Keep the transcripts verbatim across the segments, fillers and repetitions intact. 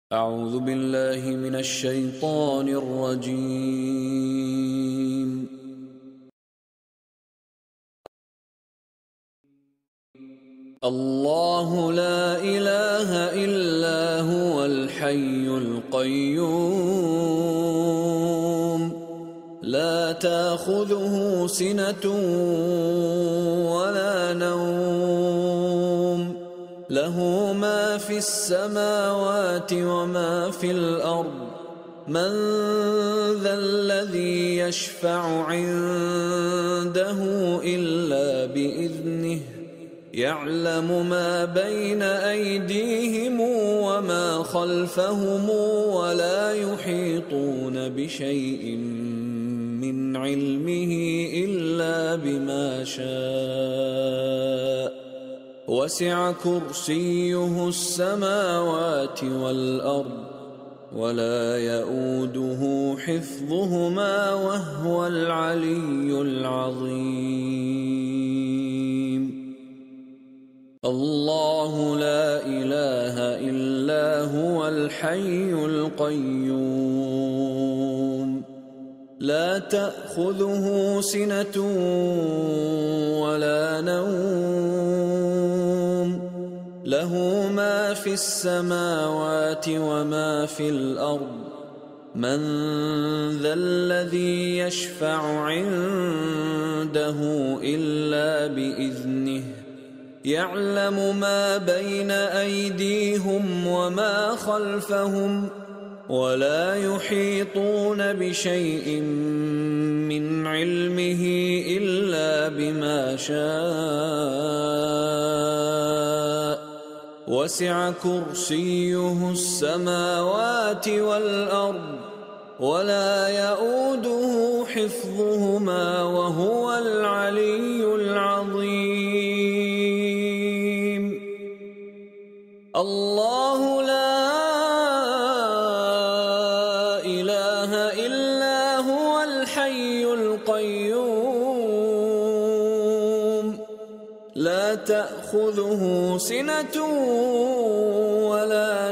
أعوذ بالله من الشيطان الرجيم. الله لا إله إلا هو الحي القيوم لا تأخذه سنة ولا نوم له ما في السماوات وما في الأرض من ذا الذي يشفع عنده إلا بإذنه يعلم ما بين أيديهم وما خلفهم ولا يحيطون بشيء من علمه إلا بما شاء وسع كرسيه السماوات والأرض ولا يؤوده حفظهما وهو العلي العظيم. الله لا إله إلا هو الحي القيوم لا تأخذه سنة ولا نوم له ما في السماوات وما في الأرض من ذا الذي يشفع عنده إلا بإذنه يعلم ما بين أيديهم وما خلفهم ولا يحيطون بشيء من علمه إلا بما شاء وسع كرسيه السماوات والأرض ولا يؤوده حفظهما وهو العلي العظيم. الله لا إله إلا هو الحي القيوم لا تأخذه سنة ولا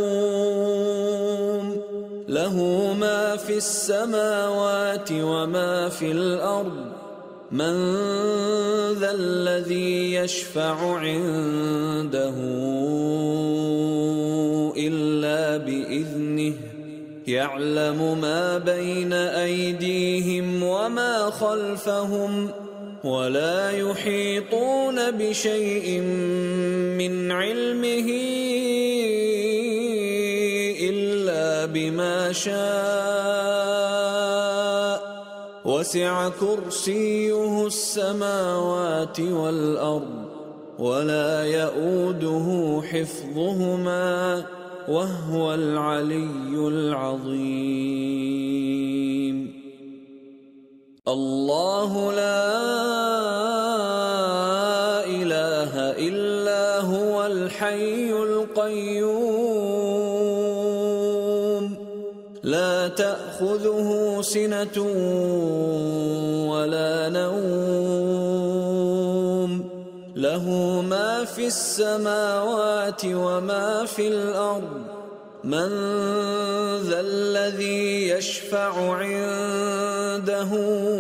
نوم له ما في السماوات وما في الأرض من ذا الذي يشفع عنده إلا بإذنه يعلم ما بين أيديهم وما خلفهم ولا يحيطون بشيء من علمه إلا بما شاء وسع كرسيه السماوات والأرض ولا يؤوده حفظهما وهو العلي العظيم. الله لا إله إلا هو الحي القيوم لا تأخذه سنة ولا نوم له ما في السماوات وما في الأرض من ذا الذي يشفع عنده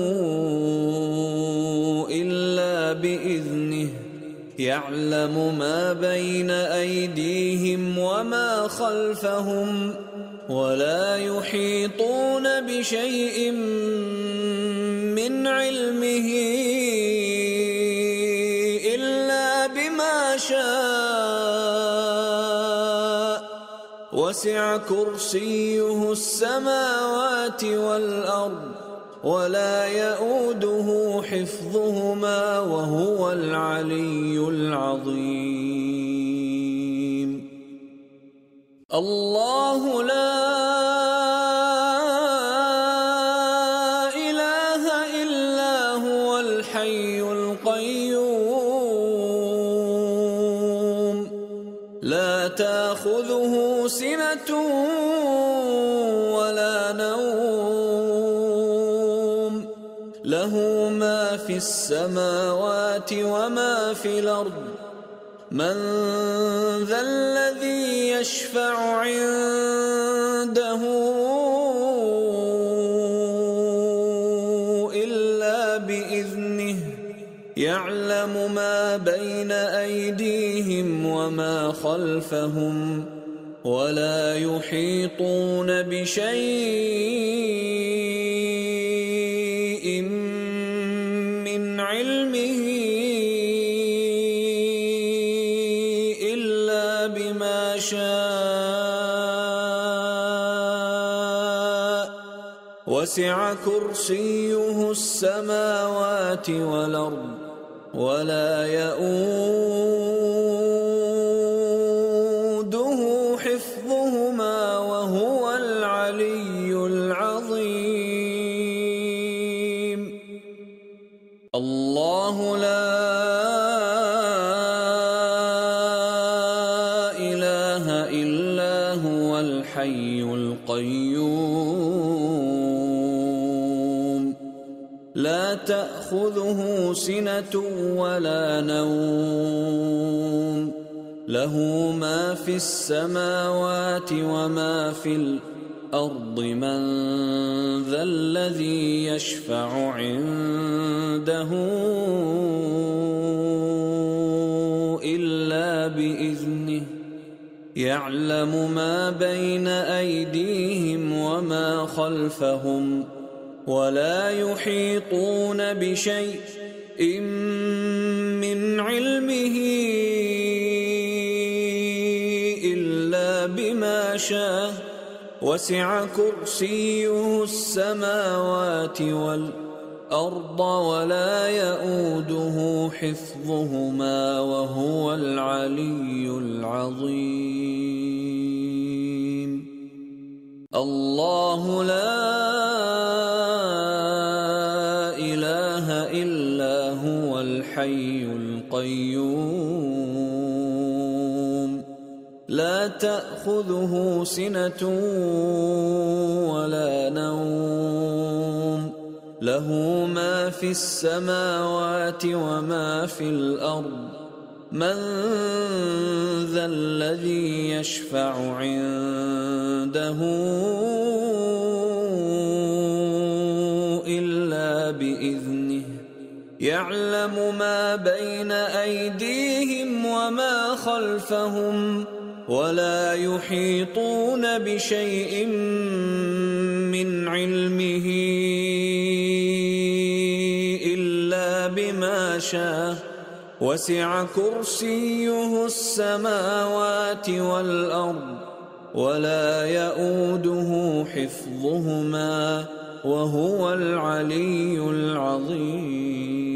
إلا بإذنه يعلم ما بين أيديهم وما خلفهم ولا يحيطون بشيء من علمه إلا بما شاء وسع كرسيه السماوات والأرض ولا يؤوده حفظهما وهو العلي العظيم. الله لا إله إلا هو الحي القيوم لا تأخذه سنة ولا نوم له ما في السماوات وما في الأرض من ذا الذي يشفع عنده إلا بإذنه يعلم ما بين أيديهم وما خلفهم ولا يحيطون بشيء من علمه إلا بما شاء وسع كرسيه السماوات والأرض ولا يؤوده حفظهما وهو العلي العظيم الله لا إله إلا هو الحي القيوم لا تأخذه سنة ولا نوم له ما في السماوات وما في الأرض من ذا الذي يشفع عنده إلا بإذنه يعلم ما بين أيديهم وما خلفهم ولا يحيطون بشيء من علمه إلا بما شاء وسع كرسيه السماوات والأرض ولا يؤوده حفظهما وهو العلي العظيم الله لا إله إلا هو الحي القيوم لا تأخذه سنة ولا نوم له ما في السماوات وما في الأرض من ذا الذي يشفع عنده إلا بإذنه يعلم ما بين أيديهم وما خلفهم ولا يحيطون بشيء من علمه إلا بما شاء وسع كرسيه السماوات والأرض ولا يؤوده حفظهما وهو العلي العظيم